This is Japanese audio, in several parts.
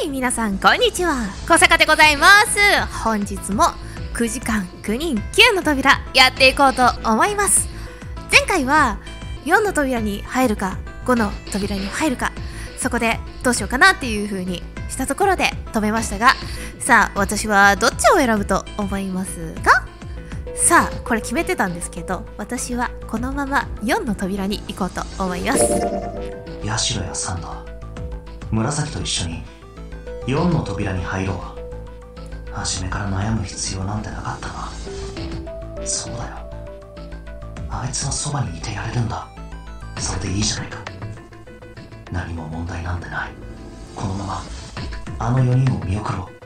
い、皆さんこんにちは、小坂でございます。本日も9時間9人9の扉やっていこうと思います。前回は4の扉に入るか5の扉に入るか、そこでどうしようかなっていう風にしたところで止めましたが、さあ私はどっちを選ぶと思いますか？さあこれ決めてたんですけど、私はこのまま4の扉に行こうと思います。 ヤシロやサンダー、紫と一緒に4の扉に入ろう。初めから悩む必要なんてなかったな。そうだよ、あいつのそばにいてやれるんだ。それでいいじゃないか。何も問題なんてない。このままあの4人を見送ろう。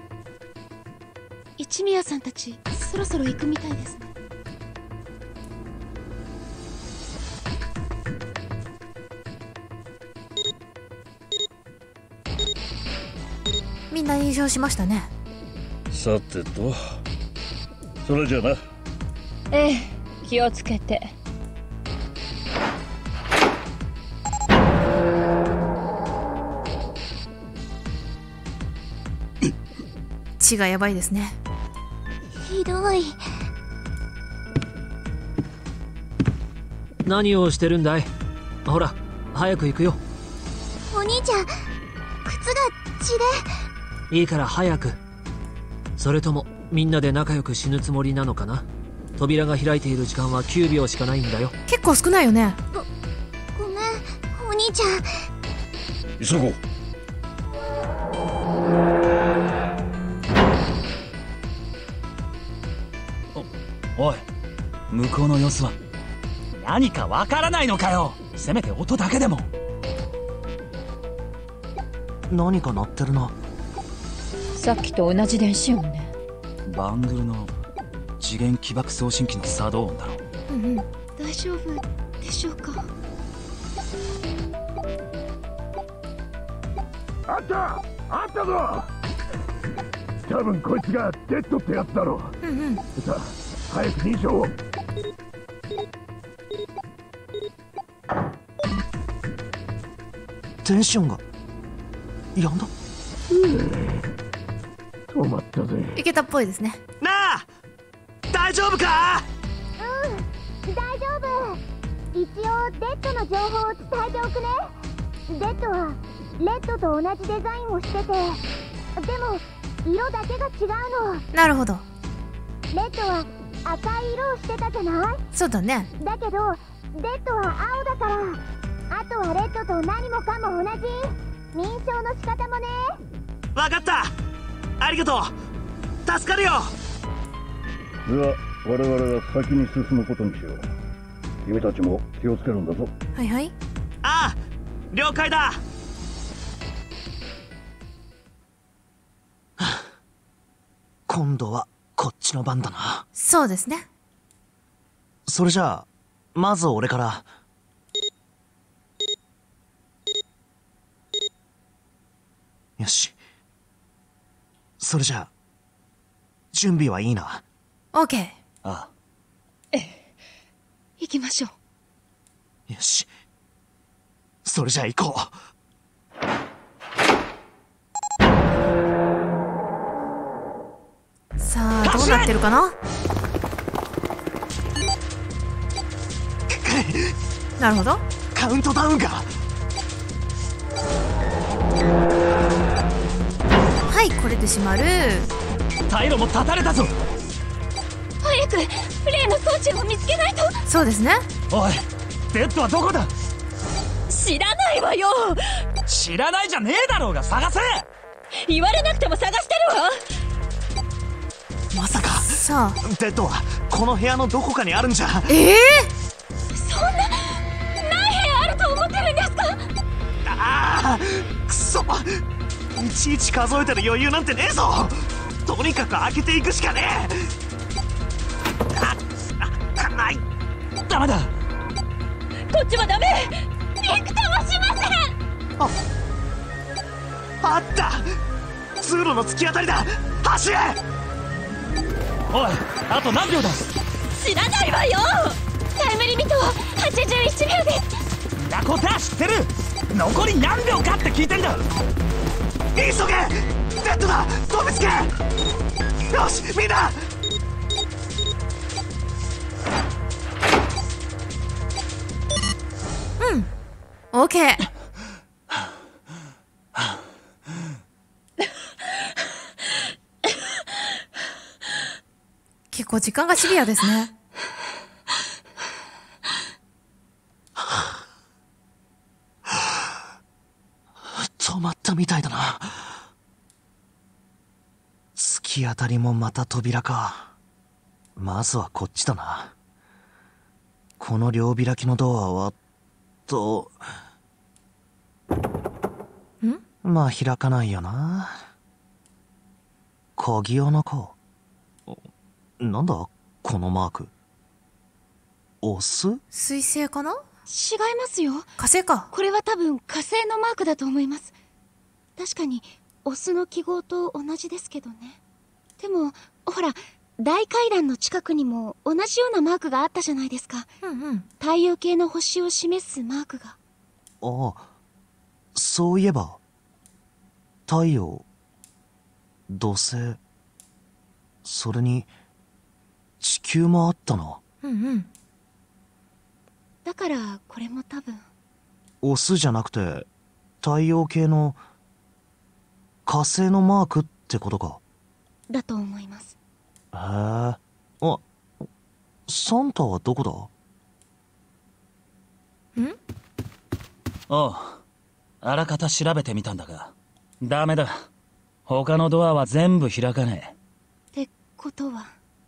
一宮さんたちそろそろ行くみたいですね。 みんな印象しましたね。 さてと、それじゃな。 ええ、気をつけて。 血がやばいですね。 ひどい。 何をしてるんだい？ほら早く行くよ。 お兄ちゃん、靴が血で。 いいから早く。それともみんなで仲良く死ぬつもりなのかな？扉が開いている時間は9秒しかないんだよ。 結構少ないよね。 ごめんお兄ちゃん。 急ごう。 おい、向こうの様子は何かわからないのかよ。せめて音だけでも。 何か鳴ってるな。 さっきと同じ電子音ね。 バングルの次元起爆送信機の作動音だろう。 うんうん。 大丈夫でしょうか？ あったぞ。多分こいつがデッドってやつだろう。 うんうん。 さあ早く認証を。 電子音がやんだ。 止まったぜ。 いけたっぽいですね。 なあ、大丈夫か？ 大丈夫。一応デッドの情報を伝えておくね。デッドはレッドと同じデザインをしてて、でも色だけが違うの。 なるほど。 レッドは赤い色をしてたじゃない？ そうだね。 だけどデッドは青だから、あとはレッドと何もかも同じ。認証の仕方もね。 わかった、ありがとう、助かるよ。 では我々は先に進むことにしよう。君たちも気をつけるんだぞ。 はいはい。 ああ、了解だ。今度はこっちの番だな。 そうですね。 それじゃあまず俺から。よし、それじゃあ準備はいいな。 オーケー。 ああ、 行きましょう。 よし、それじゃあ行こう。さあどうなってるかな。なるほど。 カウントダウンか。 はい、これで閉まる。 退路も断たれたぞ。 早く例の装置を見つけないと。 そうですね。 おい、デッドはどこだ？ 知らないわよ。 知らないじゃねえだろうが、探せ。 言われなくても探してるわ。 まさかさあデッドはこの部屋のどこかにあるんじゃ。 そんな何部屋あると思ってるんですか？ ああ、くそ、いちいち数えてる余裕なんてねえぞ。とにかく開けていくしかねえ。ない。 ダメだ。 こっちはダメ。びくともしません。 あった、通路の突き当たりだ。走れ。 おい、あと何秒だ？ 知らないわよ。タイムリミットは81秒です。 んなことは知ってる。残り何秒かって聞いてんだ。 急げ。 デッドだ。飛びつけ。よしみんな。 オーケー。結構時間がシビアですね。 止まったみたいだな。突き当たりもまた扉か。まずはこっちだな。この両開きのドアはまあ開かないよな。鍵穴か。なんだこのマーク。オス？ 水星かな？ 違いますよ。 火星か。 これは多分火星のマークだと思います。確かにオスの記号と同じですけどね。でもほら、大階段の近くにも同じようなマークがあったじゃないですか。太陽系の星を示すマークが。 ああ、そういえば太陽、土星、それに地球もあったな。 だからこれも多分オスじゃなくて太陽系の火星のマークってことか。 だと思います。 へえ。あ、サンタはどこだ？ おう、あらかた調べてみたんだがダメだ。他のドアは全部開かねえ。ってことは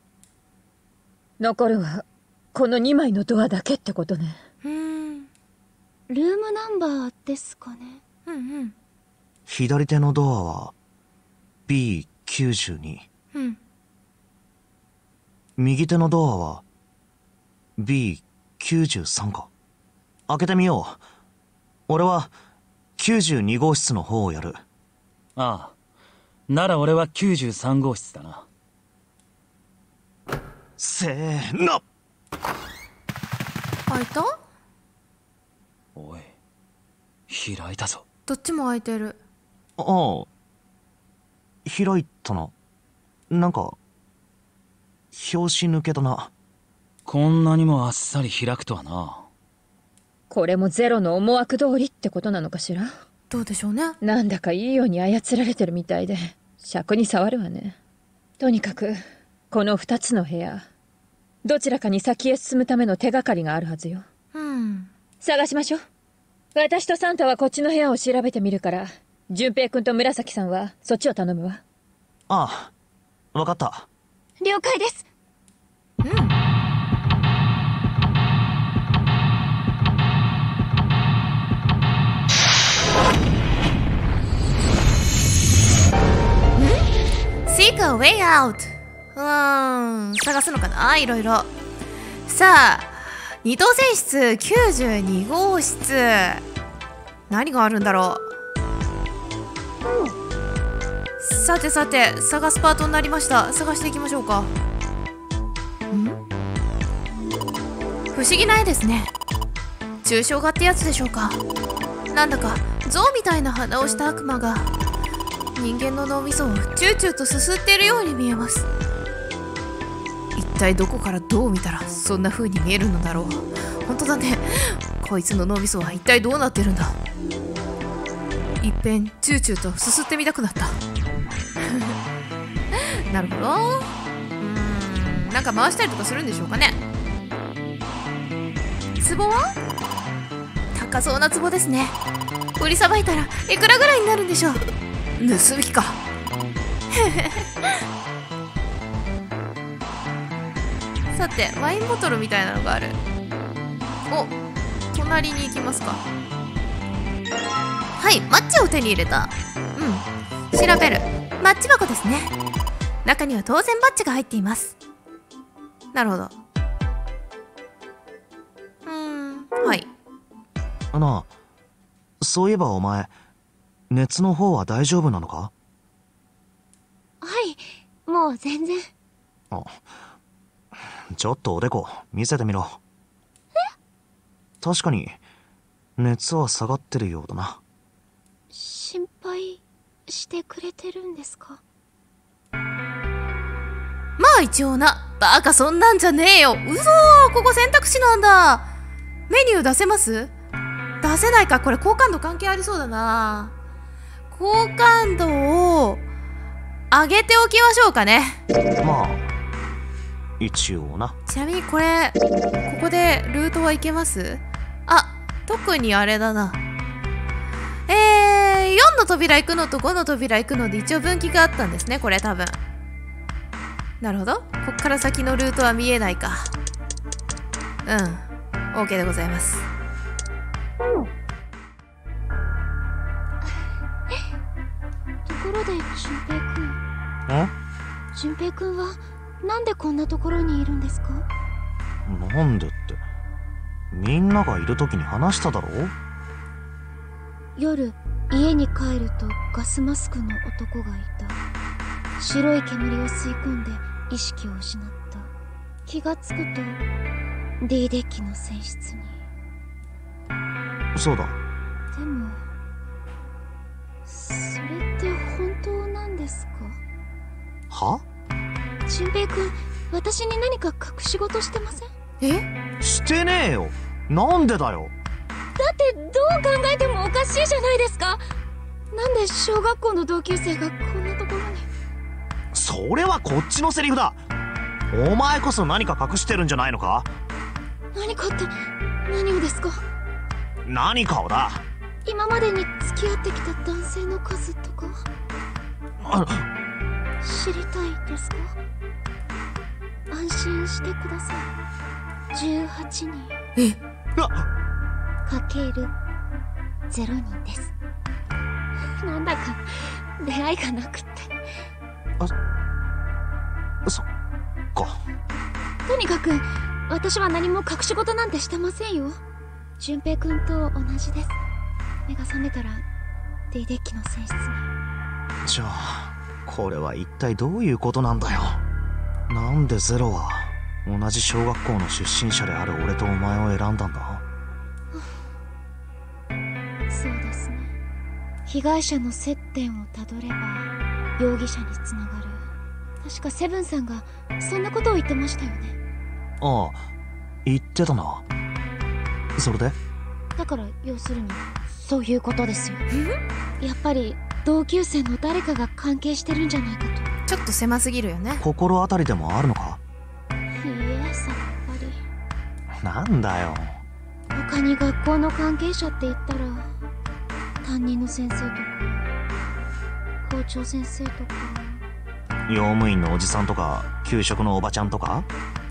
残るはこの2枚のドアだけってことね。 ルームナンバーですかね。 左手のドアは B92、右手のドアは B93 か。開けてみよう。俺は92号室の方をやる。 ああ、なら俺は93号室だな。 せーの。 開いた？ おい、開いたぞ。 どっちも開いてる。 ああ、開いたな。なんか拍子抜けだな。 こんなにもあっさり開くとはな。 これもゼロの思惑通りってことなのかしら。 どうでしょうね。 なんだかいいように操られてるみたいで尺に触るわね。とにかくこの2つの部屋、どちらかに先へ進むための手がかりがあるはずよ。探しましょう。私とサンタはこっちの部屋を調べてみるから、順平くんと紫さんはそっちを頼むわ。 ああ、わかった。 了解です。 Seek a way out。探すのかな、いろいろ。さあ、二等船室92号室。何があるんだろう。さてさて、探すパートになりました。探していきましょうか。不思議な絵ですね。抽象画ってやつでしょうか。なんだか象みたいな鼻をした悪魔が人間の脳みそをチューチューとすすっているように見えます。一体どこからどう見たらそんな風に見えるのだろう。本当だね。こいつの脳みそは一体どうなってるんだ。いっぺんチューチューとすすってみたくなったなるほど。なんか回したりとかするんでしょうかね。壺は高そうな壺ですね。売りさばいたらいくらぐらいになるんでしょう。盗みかさて、ワインボトルみたいなのがある。お、隣に行きますか。はい、マッチを手に入れた。調べる。マッチ箱ですね。中には当然バッジが入っています。なるほど。はい。 なあ、そういえばお前、熱の方は大丈夫なのか？ はい、もう全然。 ちょっとおでこ見せてみろ。確かに熱は下がってるようだな。 心配してくれてるんですか？ まあ一応な。バカ、そんなんじゃねえよ。嘘ー、ここ選択肢なんだ。メニュー出せます？出せないか。これ好感度関係ありそうだな。好感度を上げておきましょうかね。 まあ一応な。 ちなみにこれ、ここでルートはいけます？あ、特にあれだな。4の扉行くのと5の扉行くので一応分岐があったんですね、これ多分。なるほど。こっから先のルートは見えないか。OK でございます。 ところで、俊平くん。俊平くんは、なんでこんなところにいるんですか？ なんでって、みんながいる時に話しただろ。 夜、家に帰るとガスマスクの男がいた。白い煙を吸い込んで意識を失った。気がつくと D デッキの船室に。 そうだ。 でもそれって本当なんですか？ は？ 俊平くん、私に何か隠し事してません？ してねえよ。なんでだよ。 だってどう考えてもおかしいじゃないですか。なんで小学校の同級生がこんなところに。 それはこっちのセリフだ。お前こそ何か隠してるんじゃないのか？ 何かって何をですか？ 何かをだ。 今までに付き合ってきた男性の数とか知りたいですか？安心してください。18人かける0人です。なんだか出会いがなくって。 そっか。 とにかく私は何も隠し事なんてしてませんよ。俊平くんと同じです。目が覚めたら D デッキの船室に。 じゃあこれは一体どういうことなんだよ。なんでゼロは同じ小学校の出身者である俺とお前を選んだんだ。 そうですね。被害者の接点をたどれば容疑者につながる。確かセブンさんがそんなことを言ってましたよね。 ああ、言ってたな。それで？ だから要するにそういうことですよ。やっぱり同級生の誰かが関係してるんじゃないかと。 ちょっと狭すぎるよね。 心当たりでもあるのか？ いいえ、さっぱり。 なんだよ。 他に学校の関係者って言ったら担任の先生とか校長先生とか用務員のおじさんとか給食のおばちゃんとか。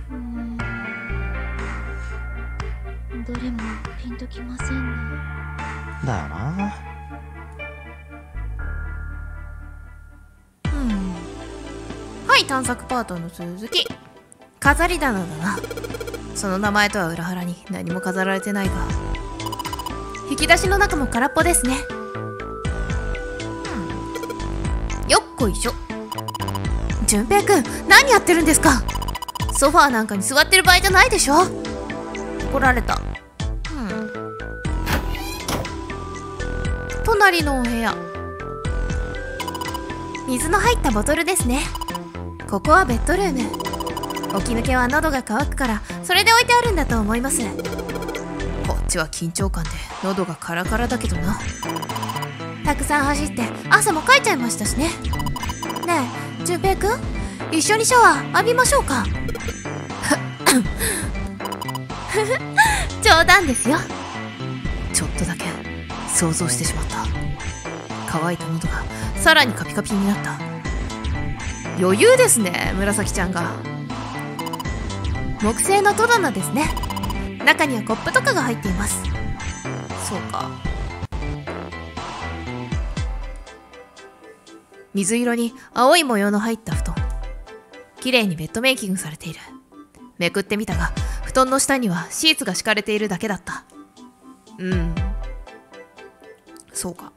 どれもピンときませんね。 だよな。 はい、探索パートの続き。飾り棚だな。その名前とは裏腹に何も飾られてないが、引き出しの中も空っぽですね。よっこいしょ。淳平くん、何やってるんですか？ソファーなんかに座ってる場合じゃないでしょ。怒られた。隣のお部屋。水の入ったボトルですね。ここはベッドルーム。起き抜けは喉が渇くからそれで置いてあるんだと思います。こっちは緊張感で喉がカラカラだけどな。たくさん走って汗もかいちゃいましたしね。ねえ淳平くん、一緒にシャワー浴びましょうか。冗談ですよ。ちょっとだけ想像してしまった。乾いた喉がさらにカピカピになった。余裕ですね、紫ちゃんが。木製の戸棚ですね。中にはコップとかが入っています。そうか。水色に青い模様の入った布団。綺麗にベッドメイキングされている。めくってみたが布団の下にはシーツが敷かれているだけだった。そうか。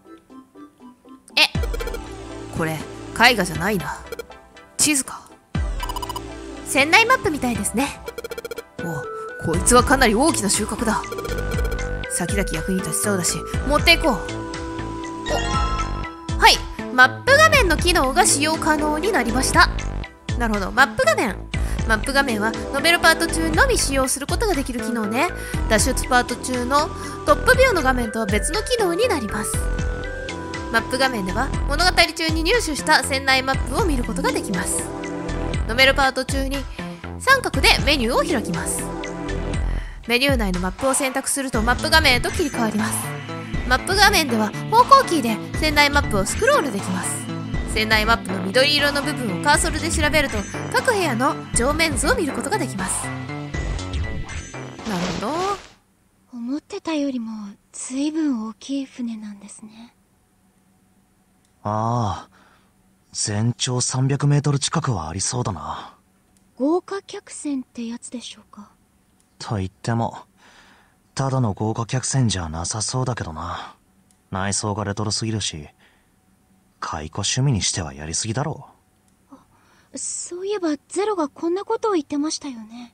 これ絵画じゃないな。地図か。船内マップみたいですね。お、こいつはかなり大きな収穫だ。先々役に立ちそうだし持っていこう。はい、 マップ画面の機能が使用可能になりました。なるほど、マップ画面はノベルパート中のみ使用することができる機能ね。脱出パート中のトップビューの画面とは別の機能になります。マップ画面では物語中に入手した船内マップを見ることができます。ノベルパート中に三角でメニューを開きます。メニュー内のマップを選択するとマップ画面へと切り替わります。マップ画面では方向キーで船内マップをスクロールできます。船内マップの緑色の部分をカーソルで調べると各部屋の上面図を見ることができます。なるほど。 思ってたよりも随分大きい船なんですね。 ああ、全長300メートル近くはありそうだな。 豪華客船ってやつでしょうか。 と言ってもただの豪華客船じゃなさそうだけどな。内装がレトロすぎるし、解雇趣味にしてはやりすぎだろう。そういえばゼロがこんなことを言ってましたよね。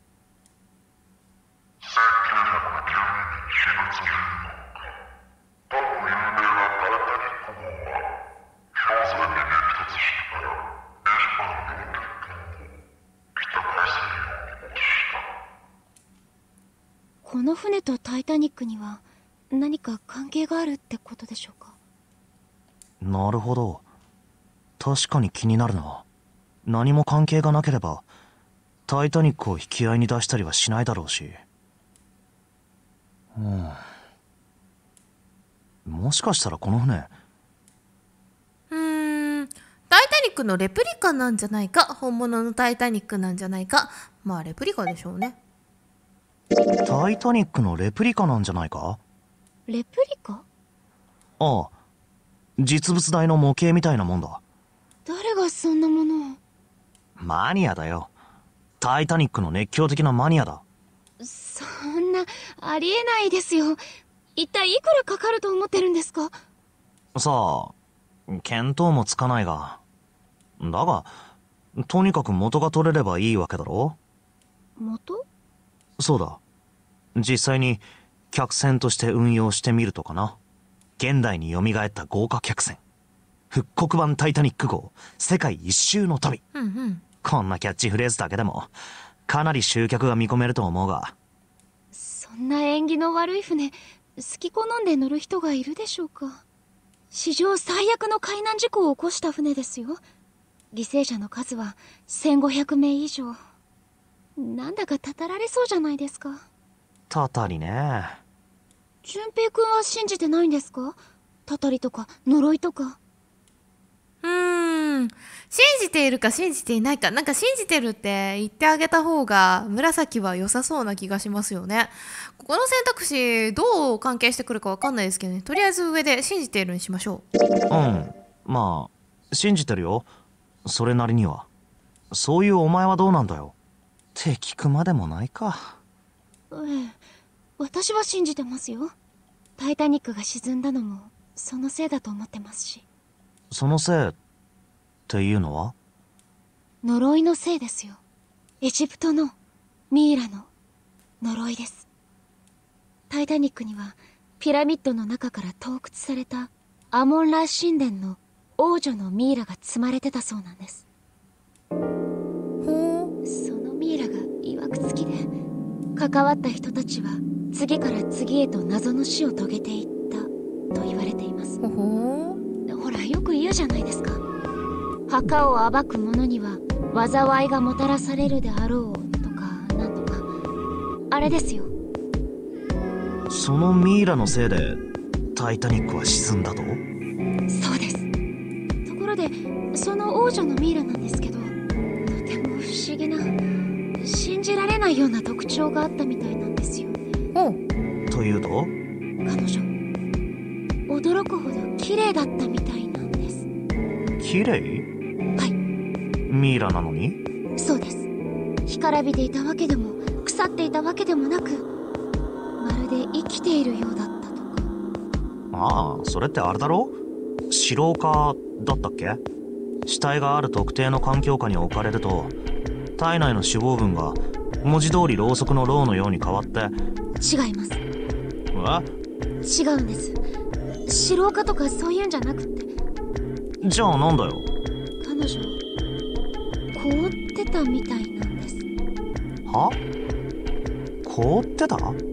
この船とタイタニックには何か関係があるってことでしょうか。 なるほど、確かに気になるな。何も関係がなければタイタニックを引き合いに出したりはしないだろうし、もしかしたらこの船タイタニックのレプリカなんじゃないか、本物のタイタニックなんじゃないか。まあレプリカでしょうね。 タイタニックのレプリカなんじゃないか。 レプリカ？ ああ、実物大の模型みたいなもんだ。 誰がそんなものを。 マニアだよ。タイタニックの熱狂的なマニアだ。 そんな、ありえないですよ。一体いくらかかると思ってるんですか？ さあ、見当もつかないが。だが、とにかく元が取れればいいわけだろ。 元？ そうだ。実際に客船として運用してみるとかな。現代に蘇った豪華客船。復刻版タイタニック号、世界一周の旅。こんなキャッチフレーズだけでも、かなり集客が見込めると思うが。 そんな縁起の悪い船、好き好んで乗る人がいるでしょうか。史上最悪の海難事故を起こした船ですよ。犠牲者の数は1500名以上。なんだかたたられそうじゃないですか。 たたりね。 淳平くんは信じてないんですか？たたりとか呪いとか。 信じているか信じていないか、なんか信じてるって言ってあげた方が紫は良さそうな気がしますよね。ここの選択肢どう関係してくるか分かんないですけどね、とりあえず上で信じているにしましょう。まあ信じてるよ、それなりには。そういうお前はどうなんだよって聞くまでもないか。 私は信じてますよ。タイタニックが沈んだのもそのせいだと思ってますし。 そのせいっていうのは？ 呪いのせいですよ。エジプトのミイラの呪いです。タイタニックにはピラミッドの中から盗掘されたアモンラ神殿の王女のミイラが積まれてたそうなんです。そのミイラが曰くつきで、関わった人たちは次から次へと謎の死を遂げていったと言われています。ほら、よく言うじゃないですか。墓を暴く者には災いがもたらされるであろうとかなんとか、あれですよ。 そのミイラのせいでタイタニックは沈んだと？ そうです。ところでその王女のミイラなんですけど、とても不思議な、信じられないような特徴があったみたいなんですよね。 というと？ 彼女驚くほど綺麗だったみたいなんです。 綺麗？ はい。 ミイラなのに？ そうです。干からびていたわけでも腐っていたわけでもなく、まるで生きているようだったとか。 ああ、それってあれだろ？死老化だったっけ？死体がある特定の環境下に置かれると体内の脂肪分が文字通りろうそくのろうのように変わって。 違います。 違うんです。死老化とかそういうんじゃなくって、 じゃあなんだよ。 彼女凍ってたみたいなんです。 は？凍ってた？ はい、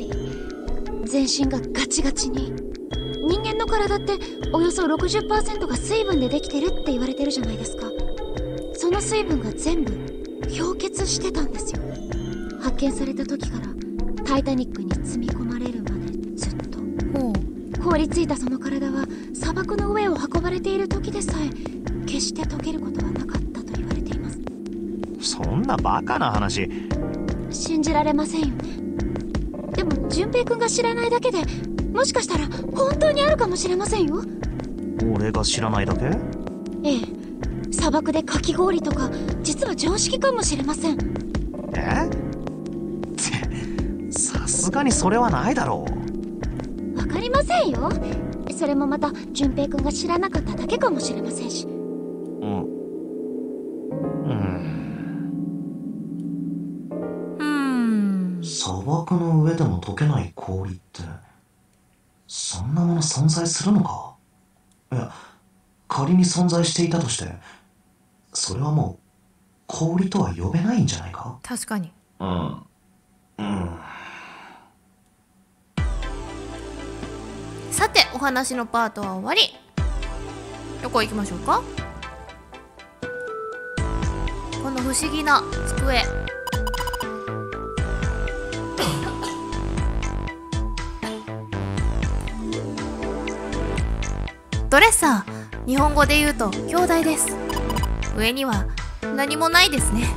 全身がガチガチに。人間の体っておよそ 60% が水分でできてるって言われてるじゃないですか。その水分が全部氷結してたんですよ。発見された時からタイタニックに積み込まれるまでずっと。凍りついたその体は砂漠の上を運ばれている時でさえ決して溶けることはなかったと言われています。 そんなバカな話信じられませんよね。でも純平くんが知らないだけで、もしかしたら本当にあるかもしれませんよ。 俺が知らないだけ？ ええ、砂漠でかき氷とか実は常識かもしれません。 え？さすがにそれはないだろう。わかりませんよ。それもまた純平くんが知らなかっただけかもしれませんし。 砂漠の上でも溶けない氷ってそんなもの存在するのか？いや、仮に存在していたとしてそれはもう氷とは呼べないんじゃないか？ 確かに。さて、お話のパートは終わり。どこ行きましょうか？この不思議な机。ドレッサー、日本語で言うと兄弟です。上には何もないですね。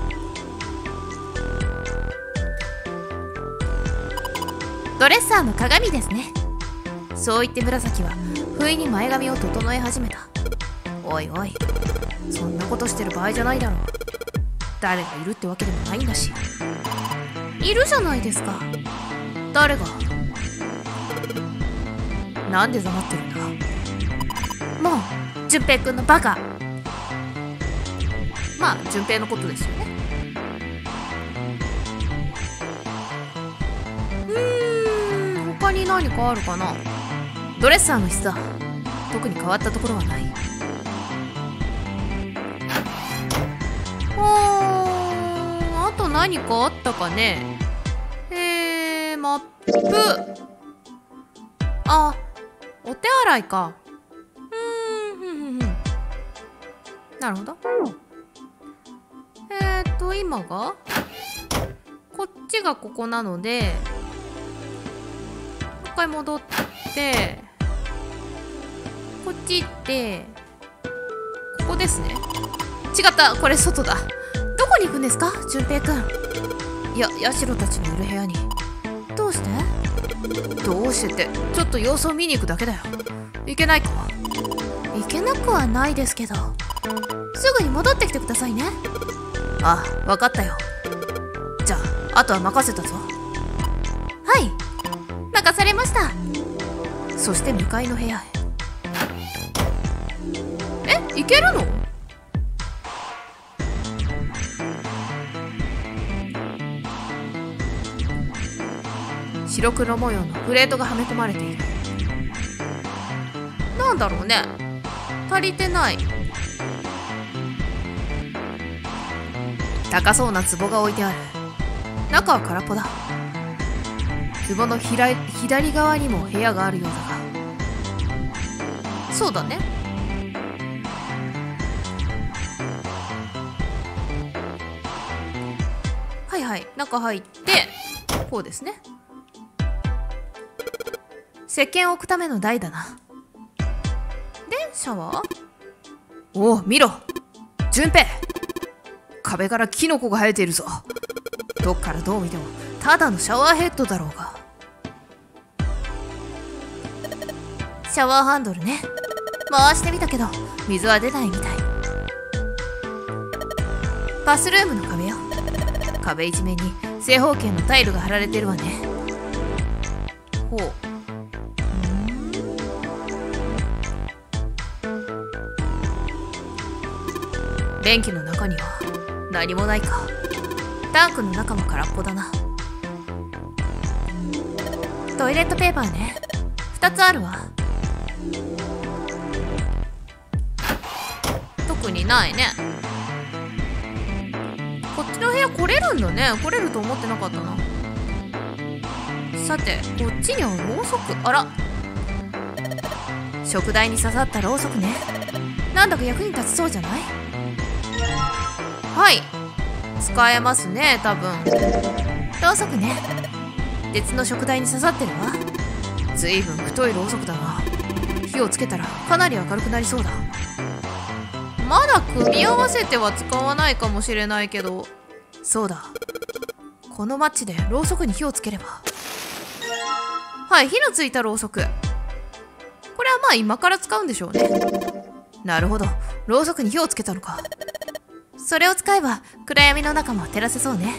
ドレッサーの鏡ですね。そう言って紫は不意に前髪を整え始めた。おいおい、そんなことしてる場合じゃないだろう。誰がいるってわけでもないんだし。いるじゃないですか。誰が？なんで黙ってるんだ。もう純平くんのバカ。まあ純平のことですよね。他に何かあるかな。ドレッサーの質だ。特に変わったところはない。あと何かあったかね。マップ。あ、お手洗いか。なるほど。今がこっちがここなので、もう一回戻ってこっち行って、ここですね。違った、これ外だ。どこに行くんですか、純平くん。いや、ヤシロたちのいる部屋に。どうして？どうしてって、ちょっと様子を見に行くだけだよ。いけないか？いけなくはないですけど、すぐに戻ってきてくださいね。あ、わかったよ。じゃあ、あとは任せたぞ。はい、任されました。そして向かいの部屋へ。行けるの？白黒模様のプレートがはめ込まれている。なんだろうね、足りてない。高そうな壺が置いてある。中は空っぽだ。壺の左側にも部屋があるようだが。そうだね。はいはい、中入ってこうですね。石鹸を置くための台だな。で、シャワー。おお、見ろ純平、壁からキノコが生えているぞ。どっからどう見てもただのシャワーヘッドだろうが。シャワーハンドルね、回してみたけど水は出ないみたい。バスルームの壁よ。壁一面に正方形のタイルが貼られてるわね。ほう。便器の中には何もないか。タンクの中も空っぽだな。トイレットペーパーね、2つあるわ。 特にないね。こっちの部屋来れるんだね。来れると思ってなかったな。さて、こっちにはろうそく。あら、食台に刺さったろうそくね。なんだか役に立ちそうじゃない？はい、使えますね、多分。ろうそくね。鉄の食台に刺さってるわ。ずいぶん太いろうそくだな。火をつけたらかなり明るくなりそうだ。まだ組み合わせては使わないかもしれないけど、そうだ、このマッチでろうそくに火をつければ。はい、火のついたろうそく。これはまあ今から使うんでしょうね。なるほど、ろうそくに火をつけたのか。それを使えば暗闇の中も照らせそうね。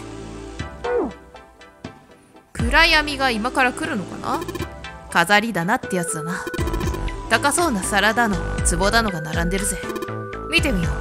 暗闇が今から来るのかな。飾りだなってやつだな。高そうな皿だの壺だのが並んでるぜ。見てみよう。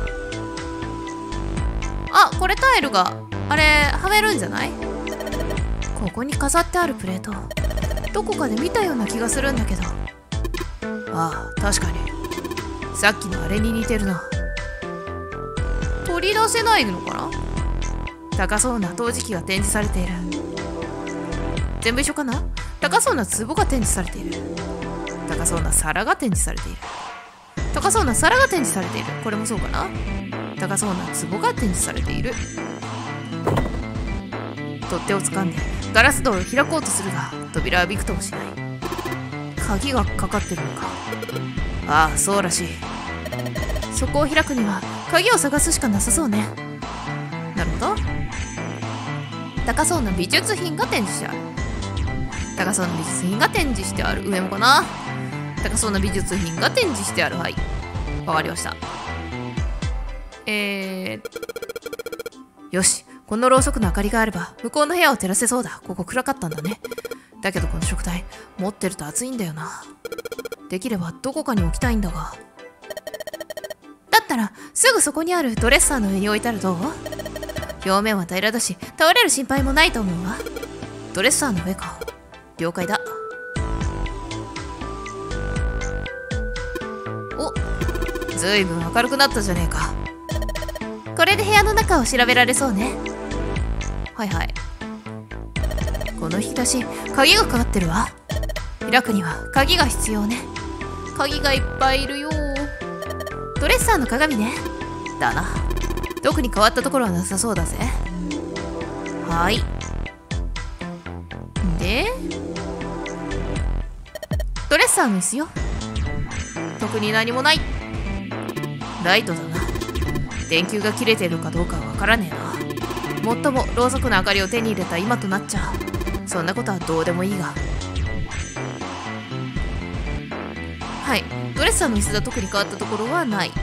あ、これタイルがあれはめるんじゃない？ここに飾ってあるプレート、どこかで見たような気がするんだけど。ああ、確かにさっきのあれに似てるな。取り出せないのかな。高そうな陶磁器が展示されている。全部一緒かな。高そうな壺が展示されている。高そうな皿が展示されている。高そうな皿が展示されている。これもそうかな。高そうな壺が展示されている。取っ手を掴んでガラス戸を開こうとするが、扉はびくともしない。鍵がかかってるのか。ああ、そうらしい。そこを開くには鍵を探すしかなさそうね。なるほど。高そうな美術品が展示してある。高そうな美術品が展示してある。上もかな。高そうな美術品が展示してある。はい、わかりました。よし、このろうそくの明かりがあれば向こうの部屋を照らせそうだ。ここ暗かったんだね。だけどこの食台持ってると暑いんだよな。できればどこかに置きたいんだが。だったらすぐそこにあるドレッサーの上に置いたらどう？表面は平らだし倒れる心配もないと思うわ。ドレッサーの上か。了解だ。お、ずいぶん明るくなったじゃねえか。これで部屋の中を調べられそうね。はいはい。この引き出し鍵がかかってるわ。開くには鍵が必要ね。鍵がいっぱいいるよ。ドレッサーの鏡ね。だな。特に変わったところはなさそうだぜ。はい。で、ドレッサーの椅子よ。特に何もない。ライトだな。電球が切れてるかどうかはわからねえな。もっともろうそくの明かりを手に入れた今となっちゃそんなことはどうでもいいが。はい、ドレッサーの椅子が特に変わったところはない。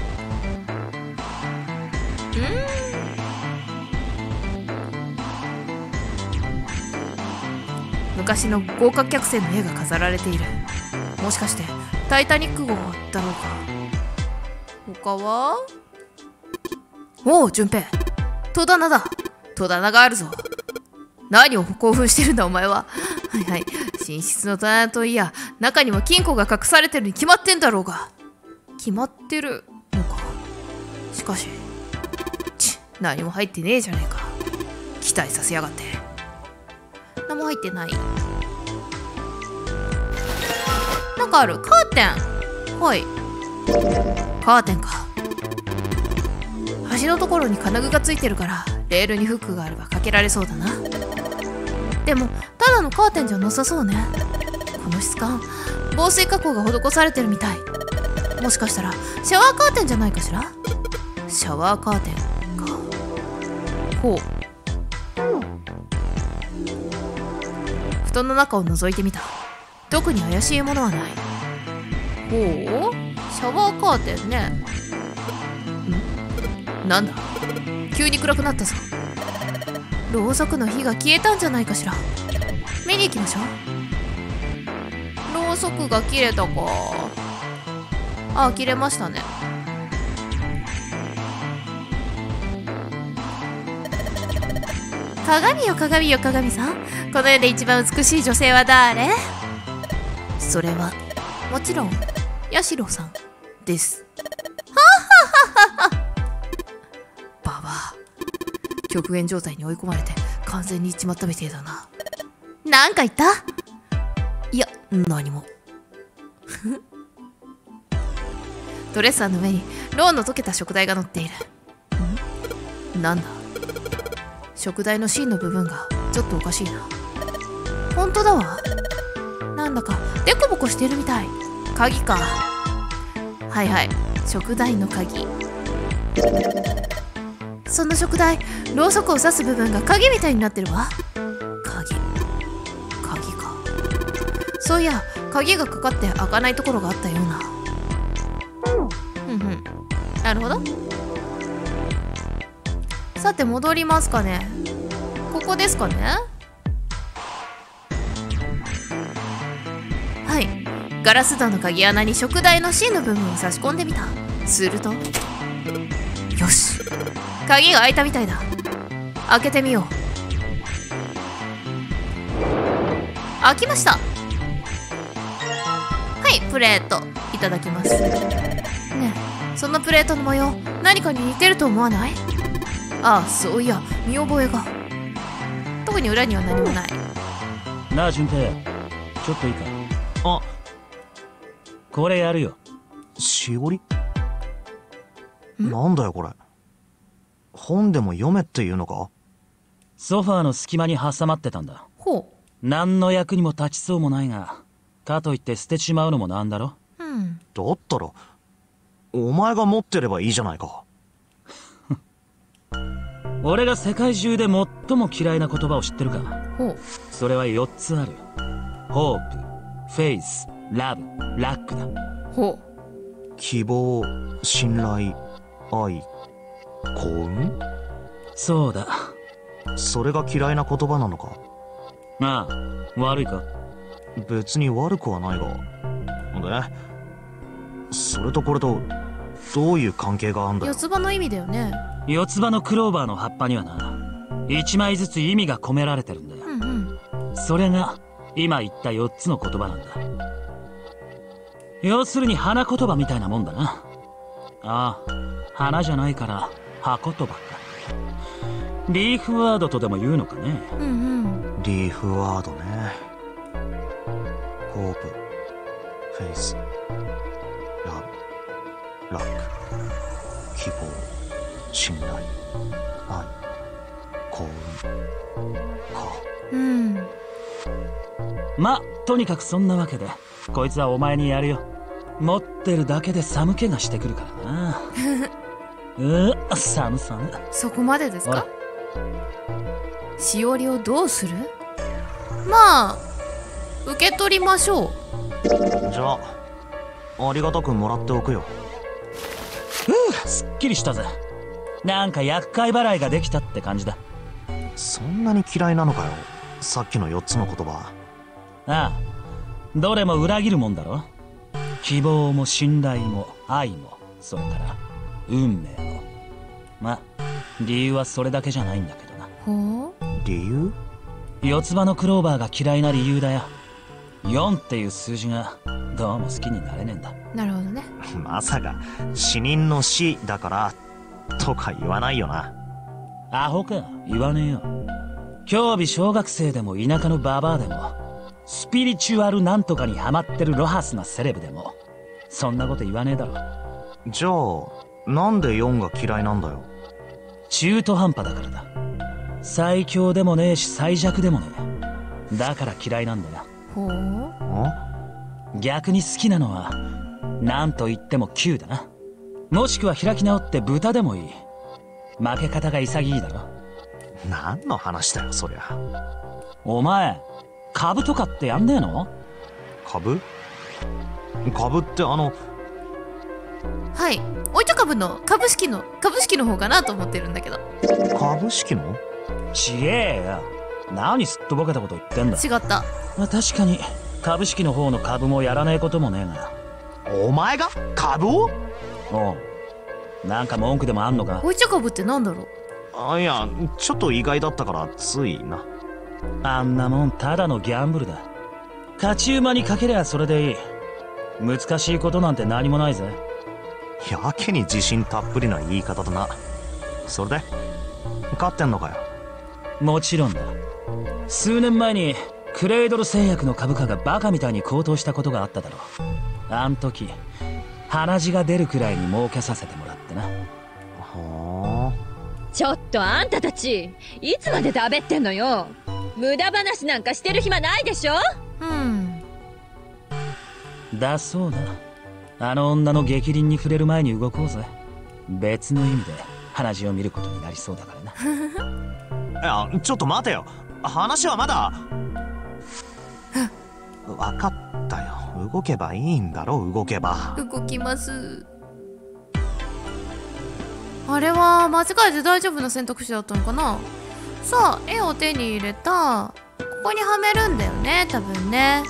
昔の豪華客船の絵が飾られている。もしかしてタイタニック号だろうか。他は、おお、順平、戸棚だ。戸棚があるぞ。何を興奮してるんだお前は。はいはい、寝室の戸棚といや中にも金庫が隠されてるに決まってんだろうが。決まってるのか。しかし何も入ってねえじゃねえか。期待させやがって。何も入ってない。なんかある。カーテン。はい、カーテンか。端のところに金具がついてるからレールにフックがあればかけられそうだな。でもただのカーテンじゃなさそうね。この質感防水加工が施されてるみたい。もしかしたらシャワーカーテンじゃないかしら。シャワーカーテンか。ほう。布団の中を覗いてみた。特に怪しいものはない。ほう、シャワーカーテンね。なんだ、急に暗くなったぞ。ろうそくの火が消えたんじゃないかしら。見に行きましょう。ろうそくが切れたか。あ、切れましたね。鏡よ鏡よ鏡さん、この世で一番美しい女性は誰？それはもちろんヤシロさんです。ははははは。 極限状態に追い込まれて完全にいっちまったみてえだな。なんか言った？いや、何も。ドレッサーの上にローンの溶けた食材が乗っている。なんだ、食材の芯の部分がちょっとおかしいな。本当だわ。なんだかデコボコしてるみたい。鍵か。はいはい、食材の鍵。その食材、ろうそくを刺す部分が鍵みたいになってるわ。鍵か。そういや、鍵がかかって開かないところがあったような。なるほど。さて戻りますかね。ここですかね。はい、ガラス戸の鍵穴に食材の芯の部分を差し込んでみた。すると、よし、鍵が開いたみたいだ。開けてみよう。開きました。はい、プレートいただきます。ねえ、そのプレートの模様、何かに似てると思わない？ああ、そういや、見覚えが。特に裏には何もない。 なあ、順平、ちょっといいか。 あ、 これやるよ。 しおり？なんだよこれ。本でも読めっていうのか？ ソファーの隙間に挟まってたんだ。 ほう。 何の役にも立ちそうもないが、かといって捨てちまうのもなんだろ。 だったらお前が持ってればいいじゃないか。 俺が世界中で最も嫌いな言葉を知ってるか？ ほう。 それは4つある。ホープ、フェイス、ラブ、ラックだ。 ほう。 希望、信頼、愛、幸運？ そうだ。 それが嫌いな言葉なのか？ ああ、悪いか？ 別に悪くはないが。で、それとこれとどういう関係があんだよ。 四つ葉の意味だよね。 四つ葉のクローバーの葉っぱにはな、1枚ずつ意味が込められてるんだよ。それが今言った4つの言葉なんだ。要するに花言葉みたいなもんだな。ああ、花じゃないから葉言葉か。リーフワードとでも言うのかね。 リーフワードね。ホープ、フェイス、ラブ、ラック、希望、信頼、愛、幸運か。 ま、とにかくそんなわけでこいつはお前にやるよ。持ってるだけで寒気がしてくるからな。寒。 そこまでですか？しおりをどうする？まあ受け取りましょう。 じゃあありがたくもらっておくよ。 すっきりしたぜ。なんか厄介払いができたって感じだ。 そんなに嫌いなのかよ、さっきの4つの言葉。 ああ、どれも裏切るもんだろ。希望も信頼も愛も、それから運命も。まあ理由はそれだけじゃないんだけどな。 ほう。 理由？ 四つ葉のクローバーが嫌いな理由だよ。4っていう数字がどうも好きになれねえんだ。 なるほどね。 まさか死人の死だからとか言わないよな。 アホか、言わねえよ。興味小学生でも田舎のババアでもスピリチュアルなんとかにハマってるロハスなセレブでもそんなこと言わねえだろ。 じゃあなんで4が嫌いなんだよ。 中途半端だからだ。最強でもねえし最弱でもねえ。だから嫌いなんだよ。 ほう。 逆に好きなのはなんと言っても9だな。もしくは開き直って豚でもいい。負け方が潔いだろ。 何の話だよそりゃ。 お前株とかってやんねえの？ 株ってはい、おいちょ株の株式の方かなと思ってるんだけど。 株式の？ ちげえよ。何すっとぼけたこと言ってんだ。 違った。 まあ、確かに株式の方の株もやらねえこともねえが。 お前が株を？ おう、なんか文句でもあんのか？ おいちょ株ってなんだろう？ いや、ちょっと意外だったからついな。 あんなもんただのギャンブルだ。勝ち馬にかけりゃそれでいい。難しいことなんて何もないぜ。 やけに自信たっぷりな言い方だな。それで勝ってんのかよ。 もちろんだ。数年前にクレイドル製薬の株価がバカみたいに高騰したことがあっただろう。あん時鼻血が出るくらいに儲けさせてもらってな。 はあ。 ちょっとあんたたちいつまでだべってんのよ。無駄話なんかしてる暇ないでしょ。 だそうだ。あの女の逆鱗に触れる前に動こうぜ。別の意味で鼻血を見ることになりそうだからな。 いや、ちょっと待てよ。話はまだ。分かったよ。動けばいいんだろ。動けば。 動きます。あれは間違えて大丈夫な選択肢だったのかな。さあ、絵を手に入れた。ここにはめるんだよね、多分ね。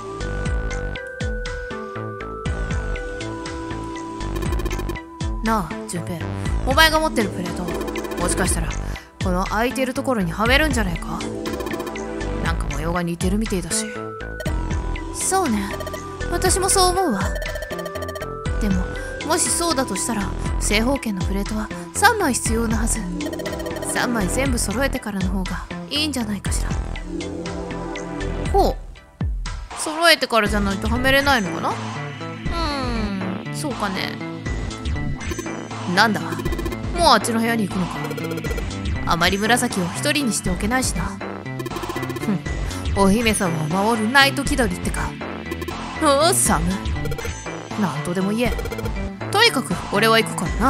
なあ、順平、お前が持ってるプレート、もしかしたらこの空いてるところにはめるんじゃないか。なんか模様が似てるみてえだし。そうね、私もそう思うわ。でももしそうだとしたら正方形のプレートは3枚必要なはず。3枚全部揃えてからの方がいいんじゃないかしら。ほう、揃えてからじゃないとはめれないのかな。そうかね。なんだ、もうあっちの部屋に行くのか。あまり紫を一人にしておけないしな。お姫様を守るナイト気取りってか。サム、なんとでも言え。とにかく俺は行くからな。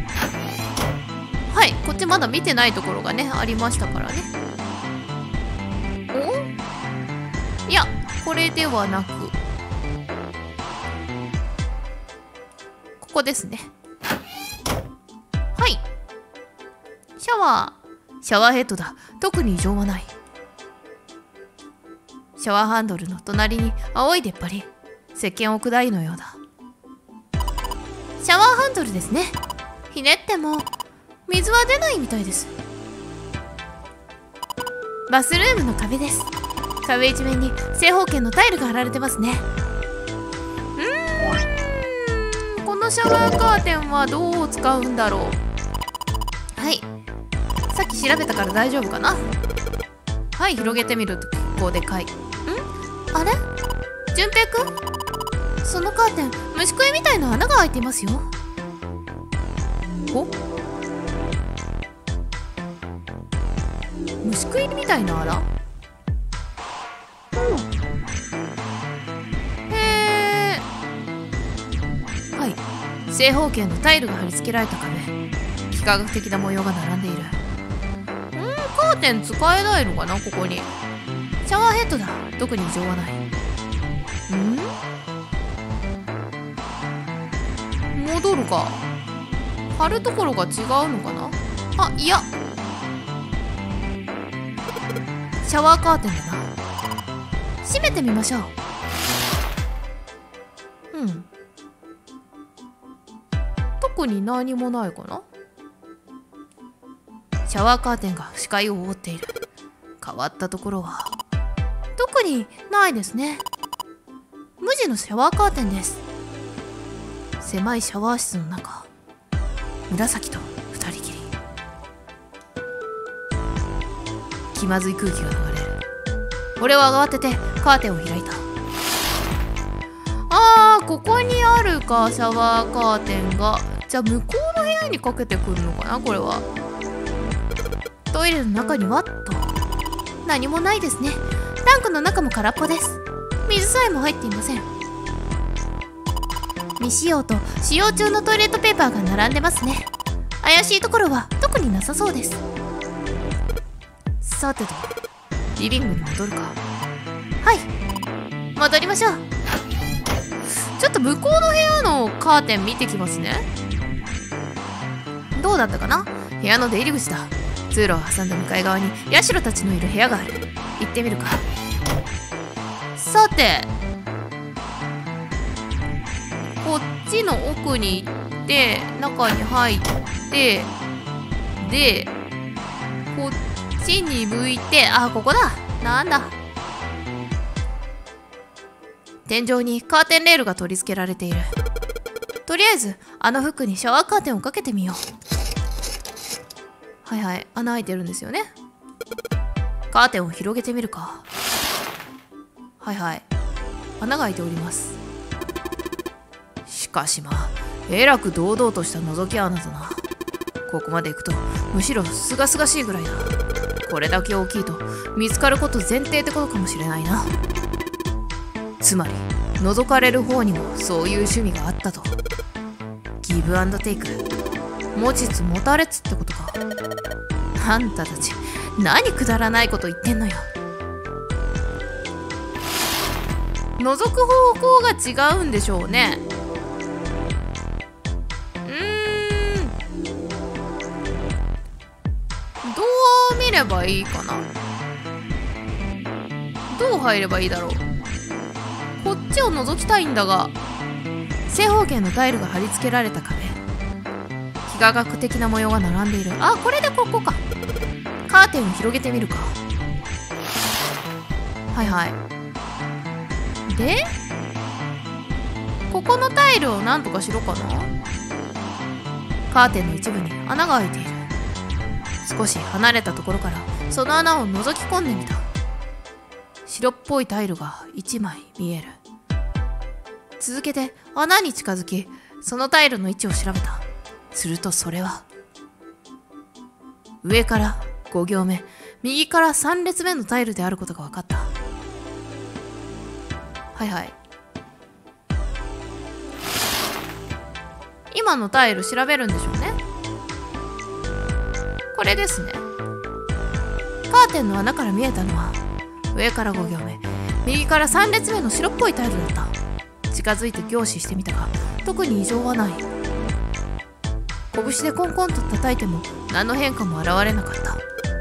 はい、こっちまだ見てないところがねありましたからね。お、いや、これではなくここですね。はい、シャワーヘッドだ。特に異常はない。シャワーハンドルの隣に青い出っ張り、石鹸置く台のようだ。シャワーハンドルですね。ひねっても水は出ないみたいです。バスルームの壁です。壁一面に正方形のタイルが貼られてますね。このシャワーカーテンはどう使うんだろう。はい、さっき調べたから大丈夫かな。はい、広げてみると結構でかい。あれ、順平くん、そのカーテン虫食いみたいな穴が開いていますよ。お、虫食いみたいな穴。へえ。はい、正方形のタイルが貼り付けられた壁、幾何学的な模様が並んでいる。カーテン使えないのかな。ここにシャワーヘッドだ。特に異常はない。戻るか。貼るところが違うのかな。あ、いや、シャワーカーテンだな。閉めてみましょう。特に何もないかな。シャワーカーテンが視界を覆っている。変わったところは特にないですね。無地のシャワーカーテンです。狭いシャワー室の中、紫と二人きり。気まずい空気が流れる。俺は慌ててカーテンを開いた。ここにあるか、シャワーカーテンが。じゃあ向こうの部屋にかけてくるのかな。これはトイレの中にはと何もないですね。タンクの中も空っぽです。水さえも入っていません。未使用と使用中のトイレットペーパーが並んでますね。怪しいところは特になさそうです。さてと、リビングに戻るか。はい、戻りましょう。ちょっと向こうの部屋のカーテン見てきますね。どうだったかな。部屋の出入り口だ。通路を挟んだ向かい側にヤシロたちのいる部屋がある。行ってみるか。さて、こっちの奥に行って中に入って、でこっちに向いて、ここだ。なんだ、天井にカーテンレールが取り付けられている。とりあえずあのフックにシャワーカーテンをかけてみよう。 はいはい、穴開いてるんですよね。カーテンを広げてみるか。はいはい、穴が開いております。しかしまあえらく堂々とした覗き穴だな。ここまで行くとむしろすがすがしいぐらいだ。これだけ大きいと見つかること前提ってことかもしれないな。つまり覗かれる方にもそういう趣味があったと。ギブアンドテイク、持ちつ持たれつってことか。あんたたち何くだらないこと言ってんのよ。覗く方向が違うんでしょうね。どう見ればいいかな。どう入ればいいだろう。こっちを覗きたいんだが、正方形のタイルが貼り付けられた壁、幾何学的な模様が並んでいる。あ、これでここか。カーテンを広げてみるか。はいはい。でここのタイルをなんとかしろかな。カーテンの一部に穴が開いている。少し離れたところからその穴を覗き込んでみた。白っぽいタイルが1枚見える。続けて穴に近づき、そのタイルの位置を調べた。するとそれは上から5行目、右から3列目のタイルであることが分かった。はいはい、今のタイル調べるんでしょうね。これですね。カーテンの穴から見えたのは上から5行目、右から3列目の白っぽいタイルだった。近づいて凝視してみたが特に異常はない。拳でコンコンと叩いても何の変化も現れなかった。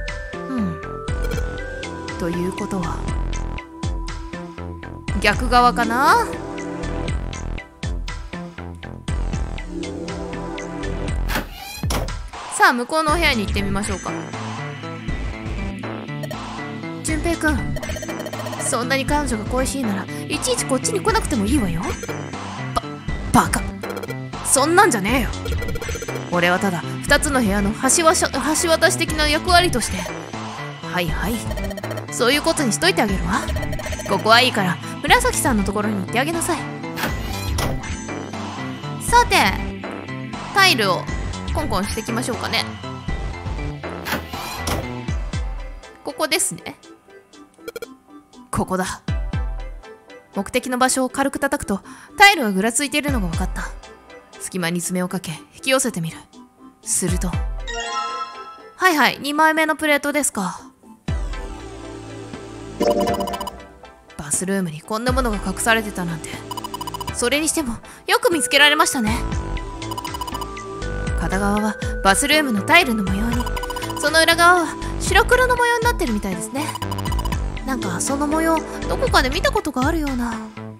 ということは逆側かな。さあ向こうのお部屋に行ってみましょうか。淳平くん、そんなに彼女が恋しいならいちいちこっちに来なくてもいいわよ。バカ、そんなんじゃねえよ。俺はただ2つの部屋の橋渡し的な役割として。はいはい、そういうことにしといてあげるわ。ここはいいから紫さんのところに行ってあげなさい。さてタイルをコンコンしていきましょうかね。ここですね。ここだ。目的の場所を軽く叩くとタイルがぐらついているのが分かった。隙間に爪をかけ引き寄せてみる。するとはいはい、2枚目のプレートですか。バスルームにこんなものが隠されてたなんて。それにしてもよく見つけられましたね。片側はバスルームのタイルの模様に、その裏側は白黒の模様になってるみたいですね。なんかその模様どこかで見たことがあるような。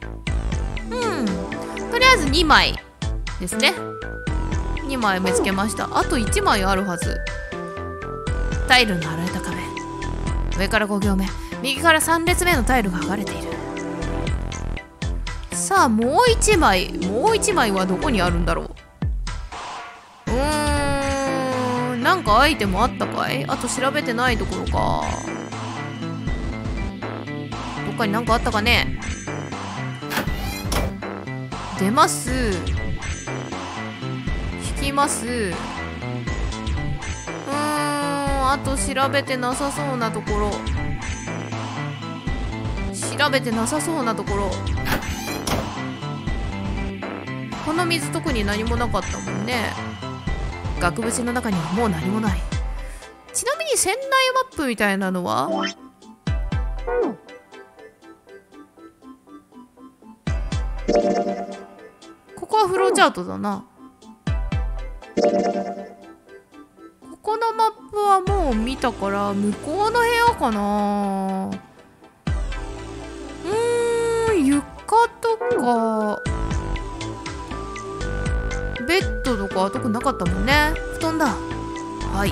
とりあえず2枚ですね。2枚見つけました。あと1枚あるはず。タイルの貼られた壁、上から5行目、右から3列目のタイルが剥がれている。さあもう1枚、もう1枚はどこにあるんだろう。なんかアイテムあったかい。あと調べてないところか。どっかになんかあったかね。出ます、引きます。あと調べてなさそうなところ、調べてなさそうなところ。この水特に何もなかったもんね。額縁の中にはもう何もない。ちなみに船内マップみたいなのは、ここはフローチャートだな。ここのマップはもう見たから向こうの部屋かな。床とかベッドとかは特になかったもんね。布団だ。はい、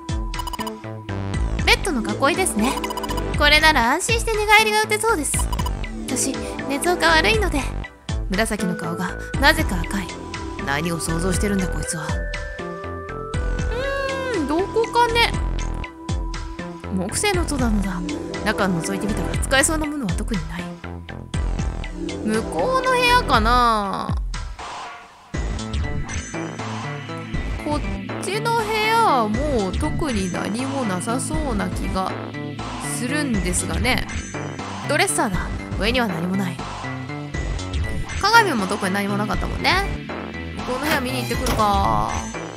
ベッドの囲いですね。これなら安心して寝返りが打てそうです。私寝相が悪いので。紫の顔がなぜか赤い。何を想像してるんだこいつは。どこかね。木製の戸なのだ。中を覗いてみたが使えそうなものは特にない。向こうの部屋かな。こっちの部屋はもう特に何もなさそうな気がするんですがね。ドレッサーだ。上には何もない。鏡も特に何もなかったもんね。向こうの部屋見に行ってくるか。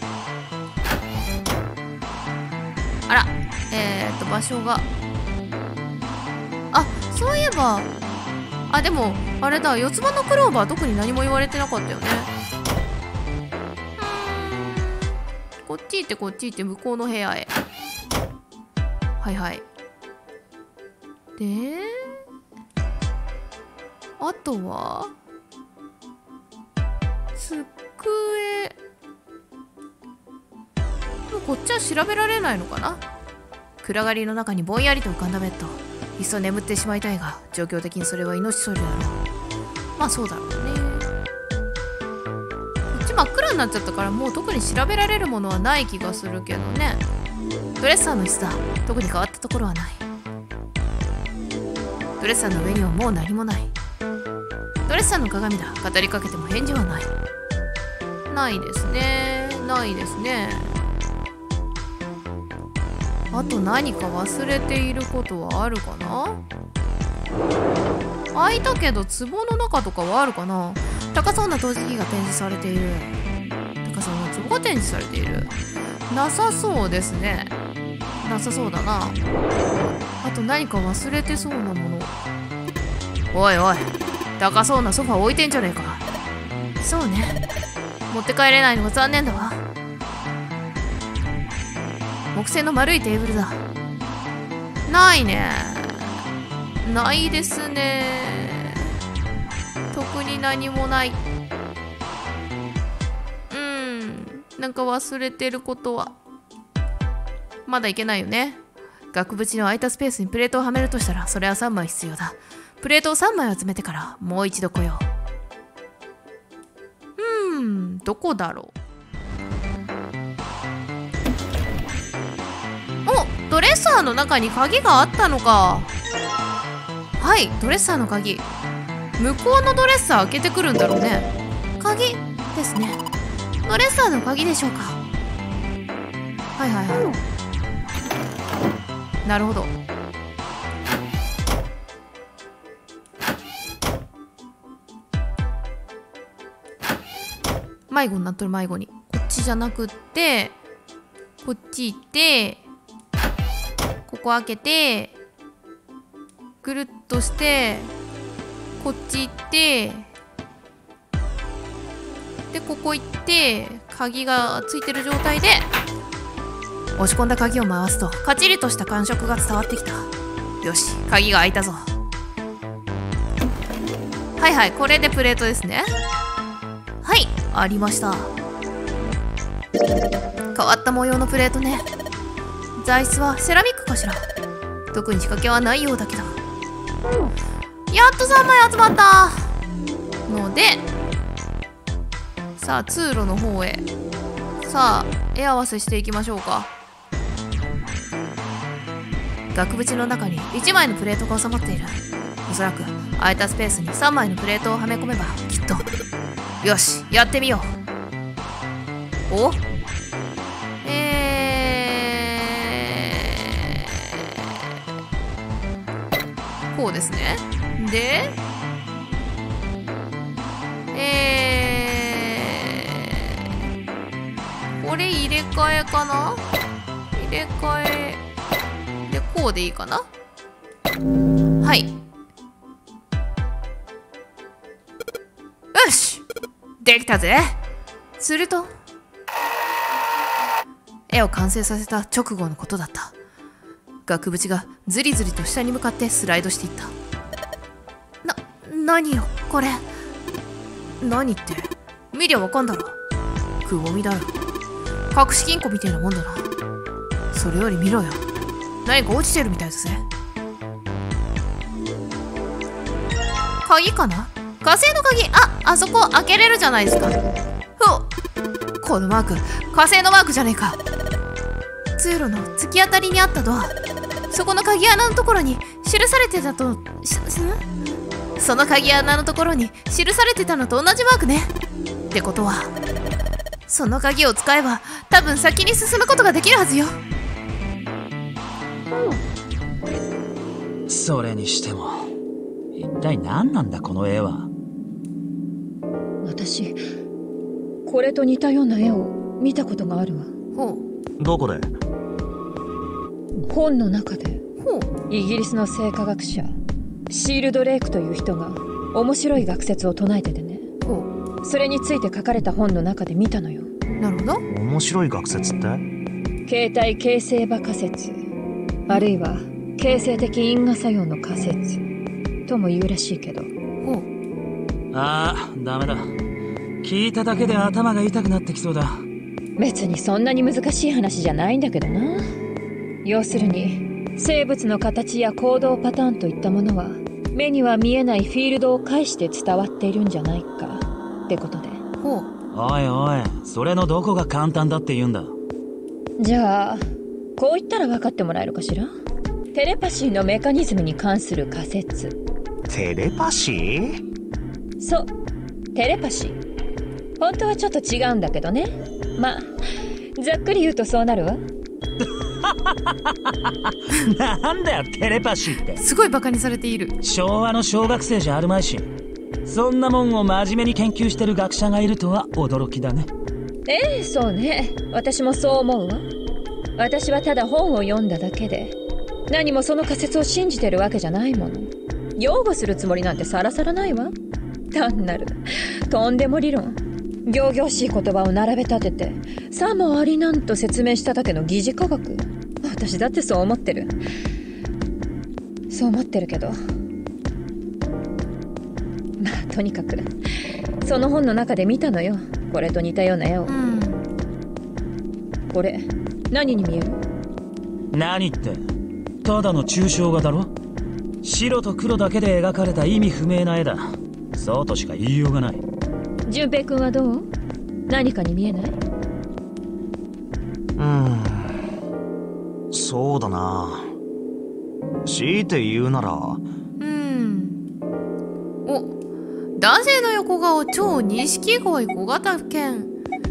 あら、場所が、あ、そういえば、あ、でもあれだ、四つ葉のクローバー特に何も言われてなかったよね。こっち行ってこっち行って向こうの部屋へ。はいはい。で、あとは机。でもこっちは調べられないのかな。暗がりの中にぼんやりと浮かんだベッド。いっそ眠ってしまいたいが、状況的にそれは命取りだろう。まあそうだろうね。こっち真っ暗になっちゃったから、もう特に調べられるものはない気がするけどね。ドレッサーの椅子だ。特に変わったところはない。ドレッサーの上にはもう何もない。ドレッサーの鏡だ。語りかけても返事はない。ないですね。ないですね。あと何か忘れていることはあるかな。開いたけど壺の中とかはあるかな。高そうな陶磁器が展示されている。高そうな壺が展示されている。なさそうですね。なさそうだな。あと何か忘れてそうなもの。おいおい、高そうなソファ置いてんじゃねえか。そうね、持って帰れないのが残念だわ。木製の丸いテーブルだ。ないね。ないですね。特に何もない。なんか忘れてることは。まだいけないよね。額縁の空いたスペースにプレートをはめるとしたら、それは3枚必要だ。プレートを3枚集めてからもう一度来よう。どこだろう。お、ドレッサーの中に鍵があったのか。はい、ドレッサーの鍵。向こうのドレッサー開けてくるんだろうね。鍵ですね。ドレッサーの鍵でしょうか。はいはいはい。なるほど。迷子になっとる。迷子に。こっちじゃなくって、こっち行って、ここ開けて、ぐるっとして、こっち行って、で、ここ行って、鍵がついてる状態で、押し込んだ鍵を回すと、カチリとした感触が伝わってきた。よし、鍵が開いたぞ。はいはい、これでプレートですね。はい、ありました。変わった模様のプレートね。材質はセラミックかしら。特に仕掛けはないようだけど。やっと3枚集まったので、さあ通路の方へ。さあ絵合わせしていきましょうか。額縁の中に1枚のプレートが収まっている。おそらく空いたスペースに3枚のプレートをはめ込めばきっと。よし、やってみよう。お、こうですね。で、これ入れ替えかな。入れ替えでこうでいいかな。はい、よし、できたぜ。すると絵を完成させた直後のことだった。額縁がずりずりと下に向かってスライドしていった。何よこれ。何って見りゃわかんだろ。くぼみだろ。隠し金庫みたいなもんだな。それより見ろよ、何か落ちてるみたいですね。鍵かな。火星の鍵。あそこ開けれるじゃないですか。このマーク火星のマークじゃねえか。 通路の突き当たりにあったドア、そこの鍵穴のところに記されてたとその鍵穴のところに記されてたのと同じマークね。ってことはその鍵を使えば多分先に進むことができるはずよ。 それにしても一体何なんだこの絵は。 私これと似たような絵を見たことがあるわ。 ほう。 どこで？ 本の中で。 ほう。 イギリスの生化学者シールド・レイクという人が面白い学説を唱えててね。 ほう。 それについて書かれた本の中で見たのよ。 なるほど。 面白い学説って？ 形態形成場仮説、あるいは形成的因果作用の仮説とも言うらしいけど。 ほう。 ああ、ダメだ。聞いただけで頭が痛くなってきそうだ。 別にそんなに難しい話じゃないんだけどな。要するに生物の形や行動パターンといったものは目には見えないフィールドを介して伝わっているんじゃないかってことで。 ほう。 おいおい、それのどこが簡単だって言うんだ。 じゃあこう言ったら分かってもらえるかしら。テレパシーのメカニズムに関する仮説。 テレパシー？ そう、テレパシー。本当はちょっと違うんだけどね。まあざっくり言うとそうなるわ。 なんだよテレパシーって。 すごいバカにされている。 昭和の小学生じゃあるまいし、そんなもんを真面目に研究してる学者がいるとは驚きだね。 そうね。私もそう思うわ。私はただ本を読んだだけで何もその仮説を信じてるわけじゃないもの。擁護するつもりなんてさらさらないわ。単なるとんでも理論、仰々しい言葉を並べ立ててさもありなんと説明しただけの疑似科学。私だってそう思ってるけど、まあとにかくその本の中で見たのよ、これと似たような絵を。これ何に見える？ 何ってただの抽象画だろ。白と黒だけで描かれた意味不明な絵だ。そうとしか言いようがない。 順平くんはどう？何かに見えない？ そうだな。強いて言うなら。 お、男性の横顔超錦鯉小型犬。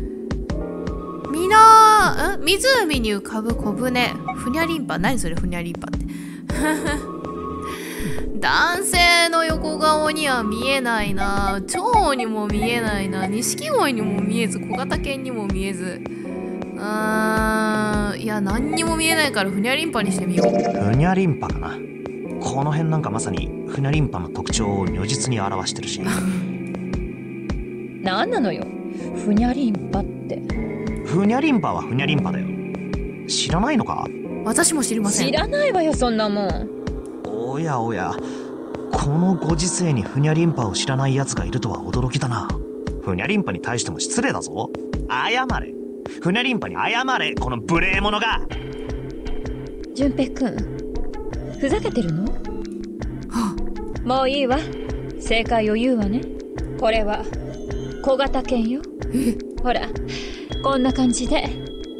湖に浮かぶ小舟。ふにゃりんぱ。何それふにゃりんぱって。男性の横顔には見えないな。蝶にも見えないな。錦鯉にも見えず小型犬にも見えず。いや何にも見えないからふにゃりんぱにしてみよう。 ふにゃりんぱかな。この辺なんかまさにふにゃりんぱの特徴を如実に表してるし。 何なのよふにゃりんぱって。 ふにゃりんぱはふにゃりんぱだよ。知らないのか？ 私も知りません。 知らないわよそんなもん。 おやおや、このご時世にふにゃりんぱを知らない奴がいるとは驚きだな。ふにゃりんぱに対しても失礼だぞ。謝れ。ふにゃりんぱに謝れ、この無礼者が。 順平くんふざけてるの？もういいわ。正解を言うわね。これは小型犬よ。ほらこんな感じで。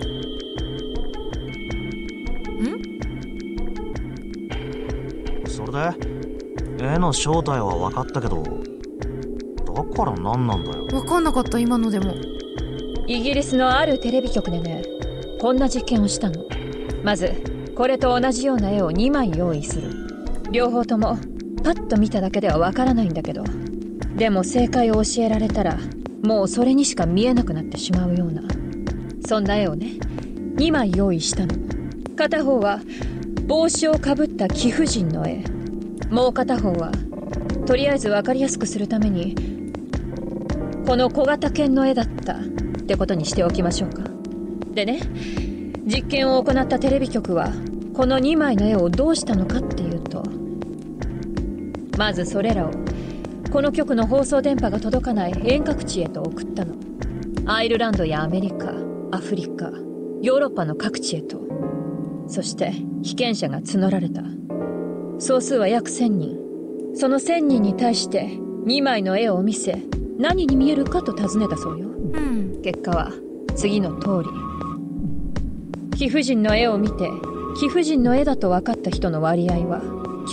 それで絵の正体は分かったけど、だから何なんだよ。 分かんなかった。今のでも。 イギリスのあるテレビ局でね、こんな実験をしたの。まずこれと同じような絵を2枚用意する。両方ともパッと見ただけではわからないんだけど、でも正解を教えられたらもうそれにしか見えなくなってしまうような、そんな絵をね2枚用意したの。片方は帽子をかぶった貴婦人の絵、もう片方はとりあえず分かりやすくするためにこの小型犬の絵だったってことにしておきましょうか。でね、実験を行ったテレビ局はこの2枚の絵をどうしたのかっていうと、まずそれらをこの局の放送電波が届かない遠隔地へと送ったの。アイルランドやアメリカ、アフリカ、ヨーロッパの各地へと。そして被験者が募られた。総数は約1000人。その1000人に対して2枚の絵を見せ、何に見えるかと尋ねたそうよ。結果は次の通り。 貴婦人の絵を見て貴婦人の絵だと分かった人の割合は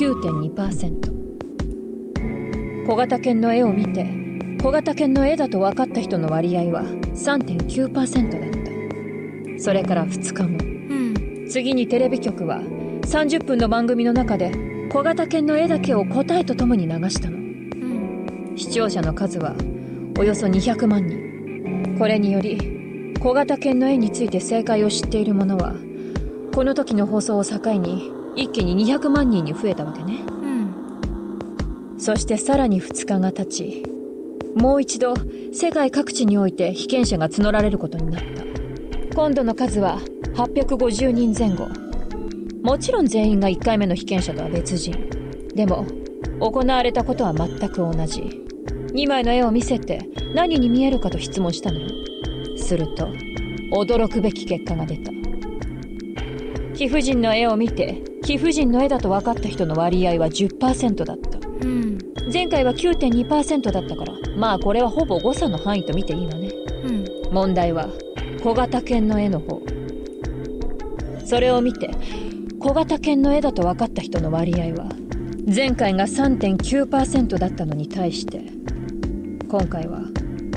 9.2%。 小型犬の絵を見て小型犬の絵だと分かった人の割合は 3.9% だった。それから2日後、次にテレビ局は30分の番組の中で小型犬の絵だけを答えとともに流したの。視聴者の数はおよそ200万人。これにより小型犬の絵について正解を知っている者はこの時の放送を境に一気に200万人に増えたわけね。そしてさらに2日が経ち、もう一度世界各地において被験者が募られることになった。今度の数は850人前後。もちろん全員が1回目の被験者とは別人。でも行われたことは全く同じ。2枚の絵を見せて何に見えるかと質問したのよ。すると驚くべき結果が出た。貴婦人の絵を見て貴婦人の絵だと分かった人の割合は 10% だった。前回は 9.2% だったから、まあこれはほぼ誤差の範囲と見ていいわね。問題は小型犬の絵の方。それを見て小型犬の絵だと分かった人の割合は前回が 3.9% だったのに対して今回は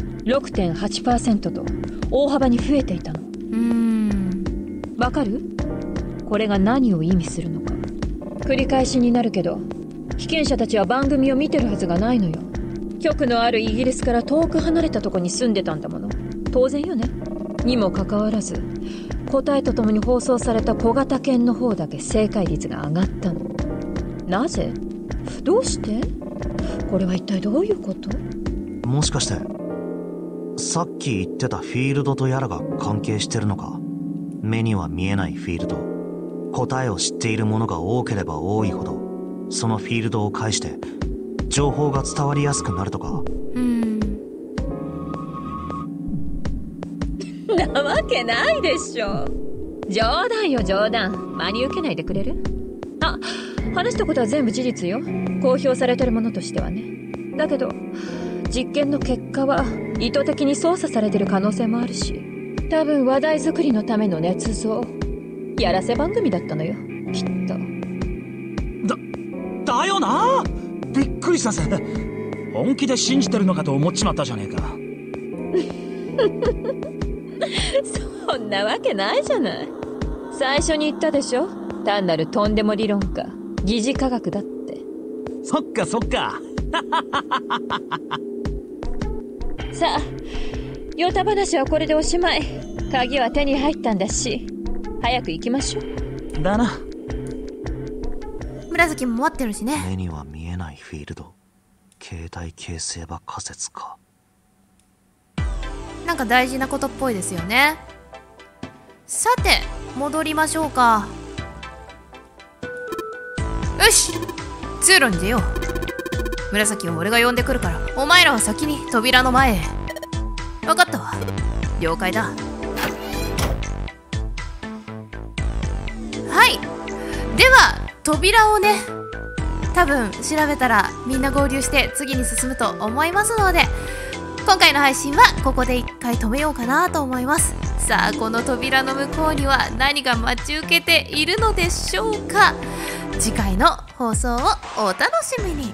6.8% と大幅に増えていたの。わかる？これが何を意味するのか。繰り返しになるけど被験者たちは番組を見てるはずがないのよ。局のあるイギリスから遠く離れたとこに住んでたんだもの。当然よね。にもかかわらず答えとともに放送された小型犬の方だけ正解率が上がったの。なぜ？どうして？これは一体どういうこと？ もしかしてさっき言ってたフィールドとやらが関係してるのか。目には見えないフィールド。答えを知っている者が多ければ多いほどそのフィールドを介して情報が伝わりやすくなるとか。 なわけないでしょ。冗談よ冗談。真に受けないでくれる？あ、話したことは全部事実よ。公表されてるものとしてはね。だけど実験の結果は意図的に操作されてる可能性もあるし、多分話題作りのための捏造やらせ番組だったのよ、きっと。 だよな。びっくりしたぜ。本気で信じてるのかと思っちまったじゃねえか。 そんなわけないじゃない。最初に言ったでしょ。単なるとんでも理論家、疑似科学だって。 そっかそっか。 さあ、ヨタ話はこれでおしまい。鍵は手に入ったんだし早く行きましょう。 だな。 紫も待ってるしね。 目には見えないフィールド、携帯形成場仮説か。 なんか大事なことっぽいですよね。さて戻りましょうか。よし、通路に出よう。紫は俺が呼んでくるからお前らは先に扉の前へ。分かったわ、了解だ。はい、では扉をね、多分調べたらみんな合流して次に進むと思いますので、今回の配信はここで一回止めようかなと思います。さあ、この扉の向こうには何が待ち受けているのでしょうか。次回の放送をお楽しみに。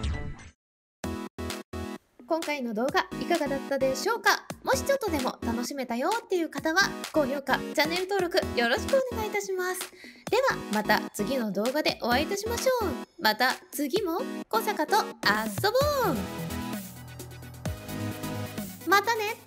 今回の動画いかがだったでしょうか。もしちょっとでも楽しめたよっていう方は高評価、チャンネル登録よろしくお願いいたします。ではまた次の動画でお会いいたしましょう。また次も小坂と遊ぼう。またね。